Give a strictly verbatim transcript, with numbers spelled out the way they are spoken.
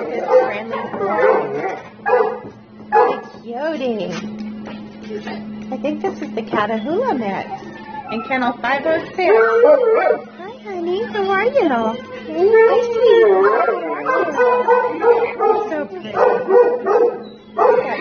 It's friendly for Coyote. I think this is the Catahoula mix. In kennel five oh six. Hi, honey. How are you? Hi, sweetie. How are you? So pretty.